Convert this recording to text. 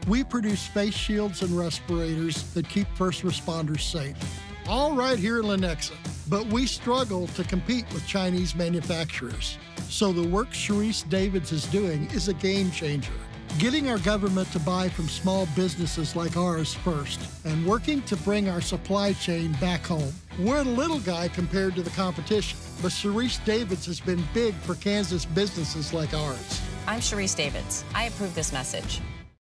We produce face shields and respirators that keep first responders safe. All right here in Lenexa, but we struggle to compete with Chinese manufacturers. So the work Sharice Davids is doing is a game changer. Getting our government to buy from small businesses like ours first, and working to bring our supply chain back home. We're a little guy compared to the competition, but Sharice Davids has been big for Kansas businesses like ours. I'm Sharice Davids. I approve this message.